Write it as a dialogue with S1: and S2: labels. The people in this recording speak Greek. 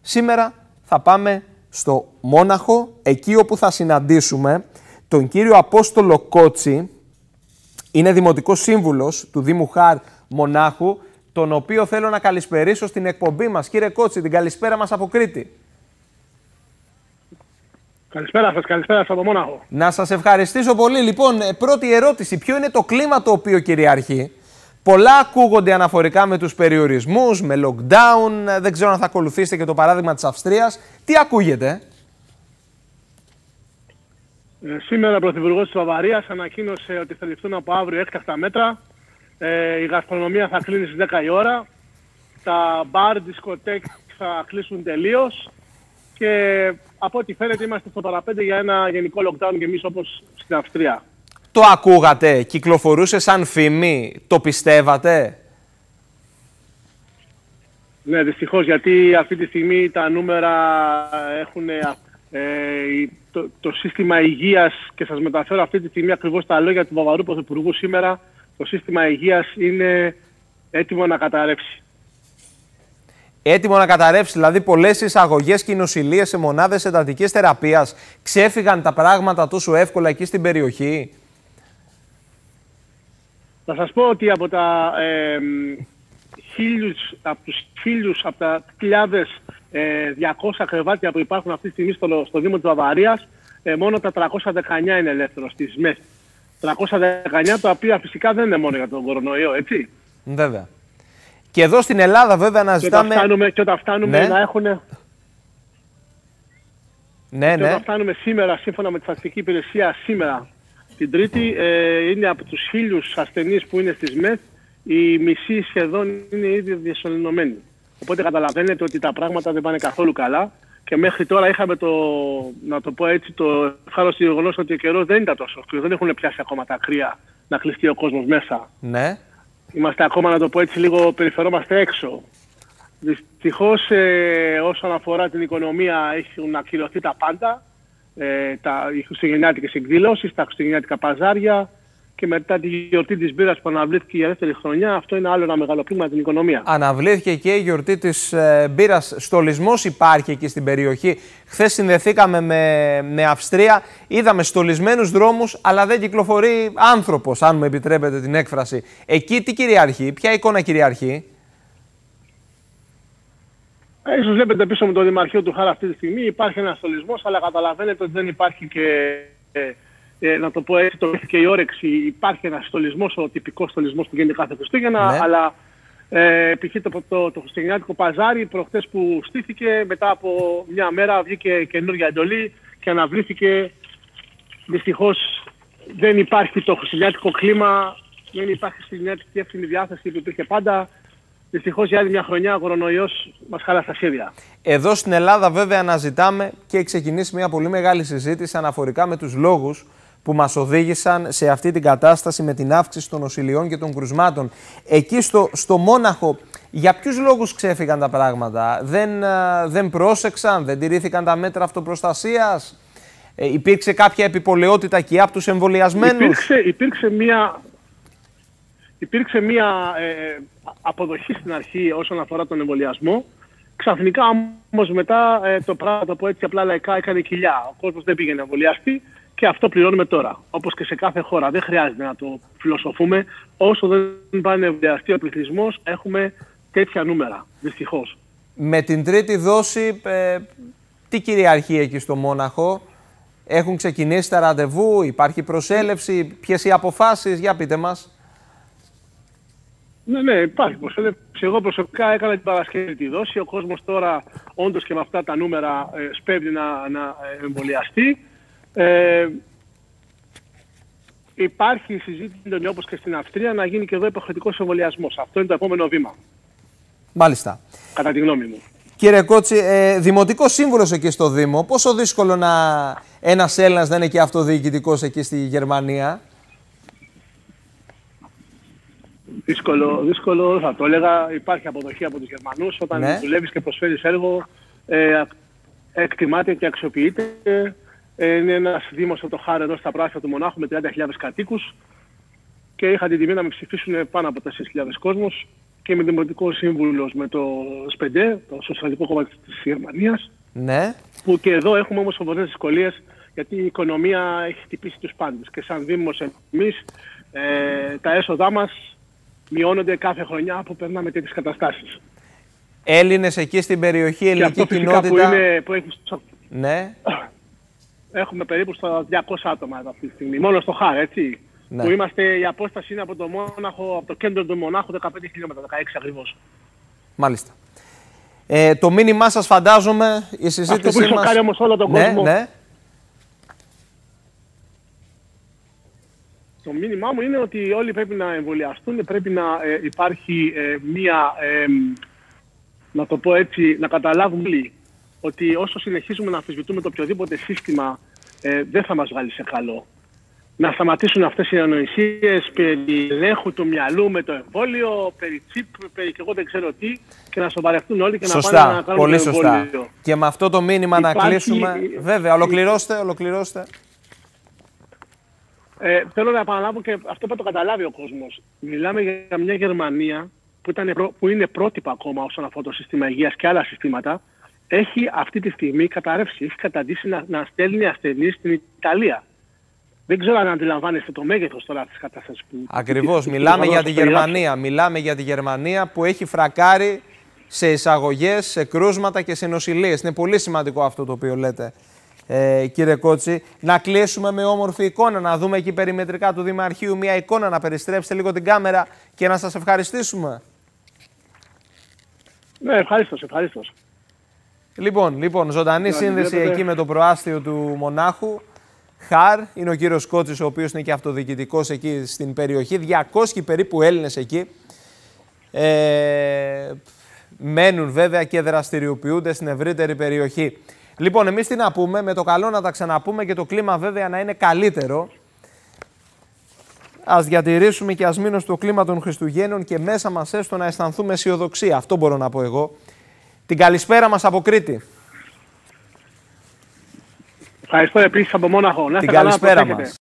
S1: Σήμερα θα πάμε στο Μόναχο, εκεί όπου θα συναντήσουμε τον κύριο Απόστολο Κότση. Είναι δημοτικός σύμβουλος του Δήμου Χάρ Μονάχου, τον οποίο θέλω να καλησπερίσω στην εκπομπή μας. Κύριε Κότση, την καλησπέρα μας από Κρήτη.
S2: Καλησπέρα σας από Μόναχο.
S1: Να σας ευχαριστήσω πολύ. Λοιπόν, πρώτη ερώτηση, ποιο είναι το κλίμα το οποίο κυριαρχεί? Πολλά ακούγονται αναφορικά με τους περιορισμούς, με lockdown, δεν ξέρω αν θα ακολουθήσετε και το παράδειγμα της Αυστρίας. Τι ακούγεται?
S2: Σήμερα ο Πρωθυπουργός της Βαβαρίας ανακοίνωσε ότι θα ληφθούν από αύριο έκτακτα μέτρα. Η γαστρονομία θα κλείνει στις 10 η ώρα. Τα μπαρ, δισκοτέκ θα κλείσουν τελείως. Και από ό,τι φαίνεται είμαστε στο παραπέντε για ένα γενικό lockdown και εμείς όπως στην Αυστρία.
S1: Το ακούγατε, κυκλοφορούσε σαν φήμη, το πιστεύατε?
S2: Ναι, δυστυχώς, γιατί αυτή τη στιγμή τα νούμερα έχουν το σύστημα υγείας, και σας μεταφέρω αυτή τη στιγμή ακριβώς τα λόγια του Βαβαρού Πρωθυπουργού σήμερα, το σύστημα υγείας είναι έτοιμο να καταρρεύσει.
S1: Έτοιμο να καταρρεύσει, δηλαδή πολλές εισαγωγές και νοσηλείες σε μονάδες εντατικής θεραπείας. Ξέφυγαν τα πράγματα τόσο εύκολα εκεί στην περιοχή?
S2: Θα σας πω ότι από τα 1.200 κρεβάτια που υπάρχουν αυτή τη στιγμή στο Δήμο της Βαβαρίας, μόνο τα 319 είναι ελεύθερο στις ΜΕΘ. 319, τα οποία φυσικά δεν είναι μόνο για τον κορονοϊό, έτσι.
S1: Βέβαια. Και εδώ στην Ελλάδα βέβαια αναζητάμε...
S2: Και όταν φτάνουμε να έχουν... Όταν φτάνουμε σήμερα, σύμφωνα με τη Στατιστική Υπηρεσία, σήμερα την Τρίτη, είναι από τους 1.000 ασθενείς που είναι στις ΜΕΘ, οι μισοί σχεδόν είναι ήδη διασωληνωμένοι. Οπότε καταλαβαίνετε ότι τα πράγματα δεν πάνε καθόλου καλά. Και μέχρι τώρα είχαμε να το πω έτσι, το ευχάριστο γεγονός ότι ο καιρός δεν ήταν τόσο σκληρός. Δεν έχουν πιάσει ακόμα τα κρύα να κλειστεί ο κόσμος μέσα.
S1: Ναι. Είμαστε
S2: ακόμα, να το πω έτσι, λίγο περιφερόμαστε έξω. Δυστυχώς, όσον αφορά την οικονομία, έχουν ακυρωθεί τα πάντα. Οι χριστουγεννιάτικες εκδηλώσεις, τα χριστουγεννιάτικα παζάρια, και μετά τη γιορτή της μπύρας που αναβλήθηκε για δεύτερη χρονιά, αυτό είναι άλλο ένα μεγάλο πλήγμα την οικονομία.
S1: Αναβλήθηκε και η γιορτή της μπύρας. Στολισμός υπάρχει εκεί στην περιοχή. Χθες συνδεθήκαμε με Αυστρία, είδαμε στολισμένους δρόμους, αλλά δεν κυκλοφορεί άνθρωπος, αν μου επιτρέπετε την έκφραση. Εκεί τι κυριαρχεί, ποια εικόνα κυριαρχεί?
S2: Ίσως βλέπετε πίσω με το Δημαρχείο του Χάρ αυτή τη στιγμή υπάρχει ένας στολισμός, αλλά καταλαβαίνετε ότι δεν υπάρχει και, να το πω έτσι, και η όρεξη. Υπάρχει ένας στολισμός, ο τυπικός στολισμός που γίνεται κάθε Χριστούγεννα,
S1: ναι.
S2: Αλλά π.χ. το χριστουγεννιάτικο παζάρι προχτές που στήθηκε, μετά από μια μέρα βγήκε καινούργια εντολή και αναβλήθηκε. Δυστυχώς δεν υπάρχει το χριστουγεννιάτικο κλίμα, δεν υπάρχει χριστουγεννιάτικη εύθυνη διάθεση που υπήρχε πάντα. Δυστυχώς για άλλη μια χρονιά ο κορονοϊός μας χάλασε τα σχέδια.
S1: Εδώ στην Ελλάδα βέβαια αναζητάμε και έχει ξεκινήσει μια πολύ μεγάλη συζήτηση αναφορικά με τους λόγους που μας οδήγησαν σε αυτή την κατάσταση με την αύξηση των νοσηλειών και των κρουσμάτων. Εκεί στο Μόναχο, για ποιους λόγους ξέφυγαν τα πράγματα? Δεν πρόσεξαν, δεν τηρήθηκαν τα μέτρα αυτοπροστασίας? Υπήρξε κάποια επιπολαιότητα και από τους εμβολιασμένους?
S2: Υπήρξε μια αποδοχή στην αρχή όσον αφορά τον εμβολιασμό. Ξαφνικά όμως μετά το πράγμα που έτσι απλά λαϊκά έκανε κοιλιά. Ο κόσμος δεν πήγαινε να εμβολιαστεί και αυτό πληρώνουμε τώρα. Όπως και σε κάθε χώρα. Δεν χρειάζεται να το φιλοσοφούμε. Όσο δεν πάει να εμβολιαστεί ο πληθυσμός, έχουμε τέτοια νούμερα. Δυστυχώς.
S1: Με την τρίτη δόση, τι κυριαρχεί εκεί στο Μόναχο? Έχουν ξεκινήσει τα ραντεβού, υπάρχει προσέλευση, ποιες οι αποφάσεις? Για πείτε μας.
S2: Ναι, υπάρχει προσέλευση. Εγώ προσωπικά έκανα την Παρασκευή τη δόση. Ο κόσμος τώρα, όντως και με αυτά τα νούμερα, σπέβδει να εμβολιαστεί. Υπάρχει συζήτηση, όπως και στην Αυστρία, να γίνει και εδώ υποχρεωτικός εμβολιασμός. Αυτό είναι το επόμενο βήμα.
S1: Μάλιστα.
S2: Κατά τη γνώμη μου.
S1: Κύριε Κότση, δημοτικός σύμβουλος εκεί στο Δήμο, πόσο δύσκολο ένας Έλληνας να είναι και αυτοδιοικητικός εκεί στη Γερμανία?
S2: Δύσκολο θα το έλεγα. Υπάρχει αποδοχή από τους Γερμανούς. Όταν δουλεύεις και προσφέρεις έργο, εκτιμάται και αξιοποιείται. Είναι ένας δήμος από το Χάρ εδώ στα πράσινα του Μονάχου με 30.000 κατοίκους και είχα την τιμή να με ψηφίσουν πάνω από 4.000 κόσμος και είμαι δημοτικός σύμβουλος με το ΣΠΕΝΤΕ, το Σοσιαλιστικό Κόμμα της Γερμανίας.
S1: Ναι.
S2: Που και εδώ έχουμε όμως σοβαρές δυσκολίες, γιατί η οικονομία έχει χτυπήσει τους πάντες. Και σαν Δήμος εμείς, τα έσοδά μας μειώνονται κάθε χρονιά που περνάμε τέτοιες καταστάσεις.
S1: Έλληνες εκεί στην περιοχή, ελληνική κοινότητα.
S2: Που έχει...
S1: Ναι.
S2: Έχουμε περίπου στα 200 άτομα αυτή τη στιγμή, μόνο στο ΧΑΡ, έτσι. Ναι. Που η απόσταση είναι από το Μόναχο, από το κέντρο του Μονάχου 15 χιλιόμετρα, 16 ακριβώς.
S1: Μάλιστα. Το μήνυμά σας, φαντάζομαι, η συζήτησή
S2: αυτό που
S1: μας...
S2: σοκάρει όμως όλο τον κόσμο.
S1: Ναι.
S2: Το μήνυμά μου είναι ότι όλοι πρέπει να εμβολιαστούν, πρέπει να υπάρχει μία, να το πω έτσι, να καταλάβουμε όλοι ότι όσο συνεχίζουμε να αμφισβητούμε το οποιοδήποτε σύστημα δεν θα μας βγάλει σε καλό. Να σταματήσουν αυτές οι ανοησίες περί ελέγχου του μυαλού με το εμβόλιο, περί τσίπ, περί και εγώ δεν ξέρω τι, και να σοβαρευτούν όλοι και
S1: σωστά,
S2: να πάνε να κάνουν
S1: πολύ
S2: το
S1: σωστά.
S2: εμβόλιο.
S1: Και με αυτό το μήνυμα να κλείσουμε... Βέβαια, ολοκληρώστε.
S2: Θέλω να επαναλάβω και αυτό που το καταλάβει ο κόσμος. Μιλάμε για μια Γερμανία που είναι πρότυπα ακόμα όσον αφορά το σύστημα υγείας και άλλα συστήματα. Έχει αυτή τη στιγμή καταρρεύσει, έχει καταντήσει να στέλνει ασθενείς στην Ιταλία. Δεν ξέρω αν αντιλαμβάνεστε το μέγεθος τώρα της κατάστασης που...
S1: Ακριβώς, μιλάμε για τη Γερμανία. Μιλάμε για τη Γερμανία που έχει φρακάρει σε εισαγωγές, σε κρούσματα και σε νοσηλίες. Είναι πολύ σημαντικό αυτό το οποίο λέτε, κύριε Κότση. Να κλείσουμε με όμορφη εικόνα, να δούμε εκεί περιμετρικά του Δημαρχείου μια εικόνα, να περιστρέψετε λίγο την κάμερα και να σας ευχαριστήσουμε.
S2: Ναι, ευχαριστώς.
S1: Λοιπόν, ζωντανή σύνδεση εκεί με το προάστιο του Μονάχου. ΧΑΡ, είναι ο κύριος Κότσης, ο οποίος είναι και αυτοδιοικητικός εκεί στην περιοχή. 200 περίπου Έλληνες εκεί. Μένουν βέβαια και δραστηριοποιούνται στην ευρύτερη περιοχή. Λοιπόν, εμείς τι να πούμε, με το καλό να τα ξαναπούμε και το κλίμα βέβαια να είναι καλύτερο. Ας διατηρήσουμε και ας μείνουμε στο κλίμα των Χριστουγέννων και μέσα μας έστω να αισθανθούμε αισιοδοξία. Αυτό μπορώ να πω εγώ. Την καλησπέρα μας από Κρήτη.
S2: Ευχαριστώ επίσης από Μόναχο.
S1: Την καλησπέρα μας.